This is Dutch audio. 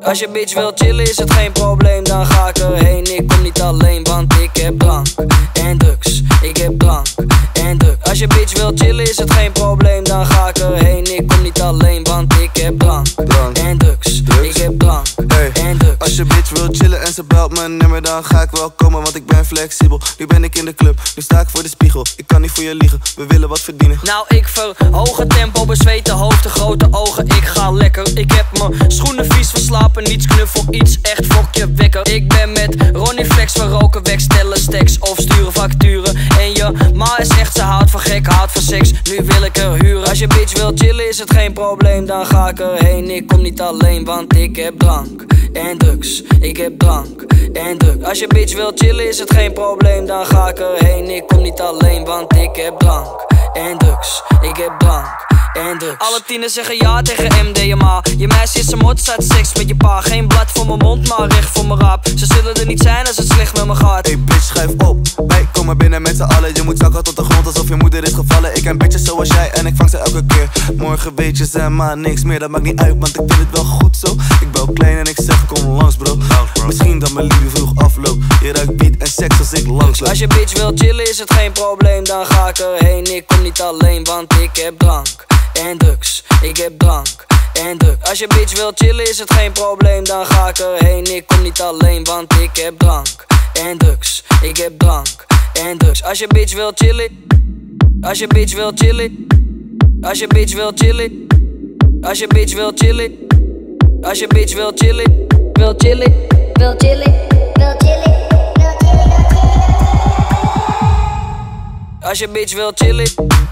Als je bitch wil chillen is het geen probleem, dan ga ik erheen. Ik kom niet alleen, want ik heb drank en drugs. Ik heb drank en drugs. Als je bitch wil chillen is het geen probleem, dan ga ik erheen. Ik kom niet alleen, want ik heb drank en drugs. Ik heb drank en drugs. Als je bitch wil chillen en ze belt mijn nummer, dan ga ik wel komen, want ik ben flexibel. Nu ben ik in de club, nu sta ik voor de spiegel. Ik kan niet voor je liegen, we willen wat verdienen. Nou ik verhoog het tempo, bezweten hoofd, de grote ogen. Ik ga lekker, ik heb mijn schoenen vies verslapen. Niets knuffel, iets echt fokje wekker. Ik ben met Ronnie Flex, we roken weg, stellen stacks of sturen facturen. En je ma is echt, ze houdt van gek, houdt van seks. Nu wil ik er huren. Als je bitch wil chillen is het geen probleem, dan ga ik erheen. Ik kom niet alleen, want ik heb drank en drugs. Ik heb drank en drugs. Als je bitch wil chillen is het geen probleem, dan ga ik erheen. Ik kom niet alleen, want ik heb drank en drugs. Ik heb drank en drugs. Alle tieners zeggen ja tegen MDMA. Je meisje is een mot, staat seks met je pa. Geen blad voor mijn mond, maar recht voor mijn raap. Ze zullen er niet zijn als het slecht met me gaat. Hey bitch, schuif op, wij komen binnen met z'n allen. Je moet zakken tot de grond alsof je moeder is gevallen. Ik ken bitches zoals jij en ik vang ze elke keer. Morgen weet je ze maar niks meer, dat maakt niet uit, want ik vind het wel goed zo. Ik bel klein en ik zeg kom langs bro. Misschien dat mijn liefde vroeg afloopt. Je ruikt beat en seks als ik langsloop. Als je bitch wil chillen is het geen probleem, dan ga ik erheen. Ik kom niet alleen, want ik heb drank en drugs. Ik heb drank en drugs. Als je bitch wil chillen is het geen probleem, dan ga ik erheen. Ik kom niet alleen, want ik heb drank en drugs. Ik heb drank en drugs. Als je bitch wil chillen, als je bitch wil chillen, als je bitch wil chillen, als je bitch wil chillen, als je bitch wil chillen, wil chillen, wil chillen, wil chillen, wil chillen. Als je bitch wil chillen.